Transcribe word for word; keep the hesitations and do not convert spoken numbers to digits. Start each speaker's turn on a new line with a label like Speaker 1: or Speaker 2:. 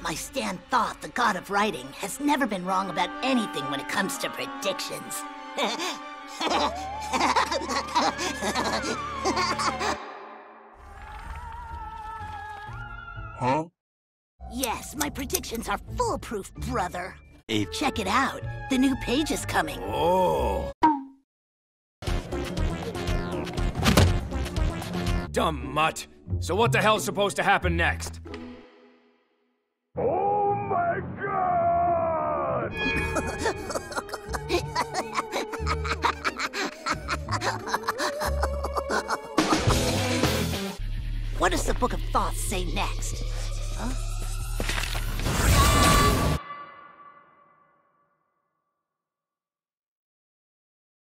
Speaker 1: My stand Thoth, the god of writing, has never been wrong about anything when it comes to predictions.
Speaker 2: Huh?
Speaker 1: Yes, my predictions are foolproof, brother.
Speaker 2: A
Speaker 1: Check it out. The new page is coming.
Speaker 2: Oh.
Speaker 3: Dumb mutt. So what the hell's supposed to happen next?
Speaker 2: Oh my god!
Speaker 1: What does the Book of Thoth say next? Huh?